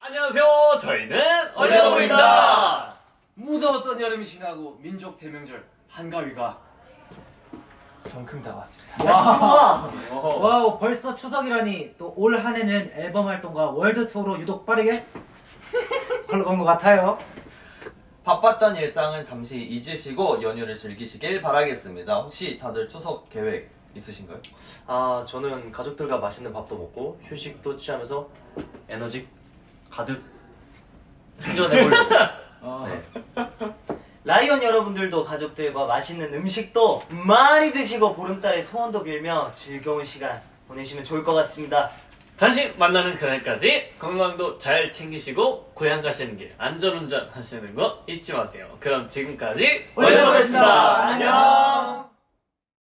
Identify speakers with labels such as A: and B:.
A: 안녕하세요. 저희는 올리어더보입니다.
B: 무더웠던 여름이 지나고 민족 대명절 한가위가 성큼 다가왔습니다.
C: 와우, 벌써 추석이라니. 또 올 한 해는 앨범 활동과 월드 투어로 유독 빠르게 흘러간 것 같아요.
D: 바빴던 일상은 잠시 잊으시고 연휴를 즐기시길 바라겠습니다. 혹시 다들 추석 계획 있으신가요?
E: 아, 저는 가족들과 맛있는 밥도 먹고 휴식도 취하면서 에너지 가득 충전해보려고. 네.
F: 라이언 여러분들도 가족들과 맛있는 음식도 많이 드시고 보름달의 소원도 빌며 즐거운 시간 보내시면 좋을 것 같습니다.
A: 다시 만나는 그날까지 건강도 잘 챙기시고 고향 가시는 길 안전운전 하시는 거 잊지 마세요. 그럼 지금까지
F: 올리어더보였습니다. 안녕.